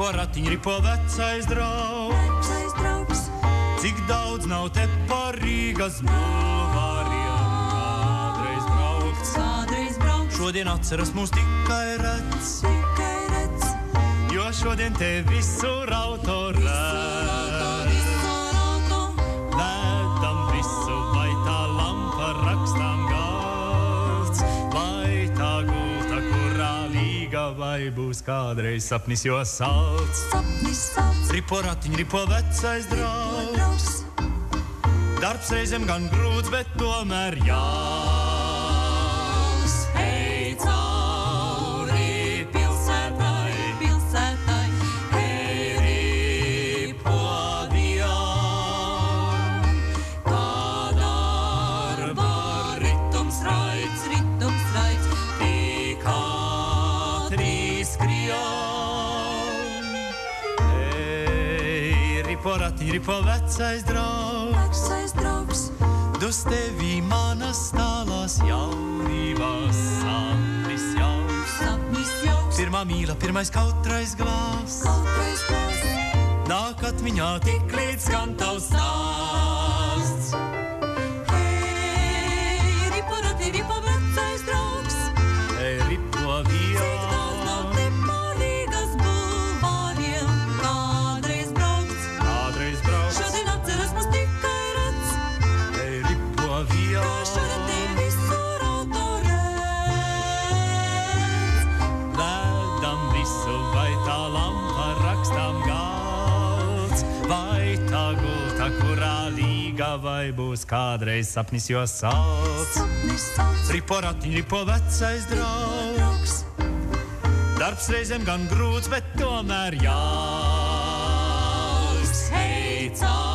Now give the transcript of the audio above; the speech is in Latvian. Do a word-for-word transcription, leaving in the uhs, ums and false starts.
Ripo ratiņ, ripo vecais draugs, vecais draugs. Cik daudz nav te par Rīgas bulvāriem kādreiz braukts, kādreiz braukts. Šodien atceras mūs tikai redz, tikai redz, jo šodien te visur auto redz. visur auto, Ledam visu, vai tā lampa rakstām galds, vai tā gulta, kurā līga, vai būs kādreiz sapnis, jo salds. sapnis salds, Ripo ratiņ, ripo vecais draugs, draugs. darbs reizēm gan grūts, bet tomēr jāls. Hei, cauri pilsētai, pilsētai, hei, ripodijām. Kā darba ritums raids, ritums raids, Tik ātri skrien. Ei, ripo ratiņ, ripo vecais draugs, vecais draugs. dus tevī manas tālās jaunībās sapnis jauks. Sapnis jauks, Pirmā mīla, pirmais kautrais glāzs, kautrais glāzs. nāk atmiņā tik līdz skan tavs stāsts. Hei, ripo rati, ripo vecais draugs. Ei, ripo Cik daudz nav vijā, te pa Rīgas bulvāriem kādreiz braukts. kādreiz brauc. Šodien atceras mūs tikai redz, Ei, ripo vijā, kā šodien te visur auto redz. ledam visu, vai tā lampa rakstām galds, vai tā gulta, kurā līga, vai būs kādreiz sapnis, jo salds. Sapnis salds, Ripo ratiņ, ripo vecais draugs, draugs. darbs reizēm gan grūts, bet tomēr jāls. Hei, cauri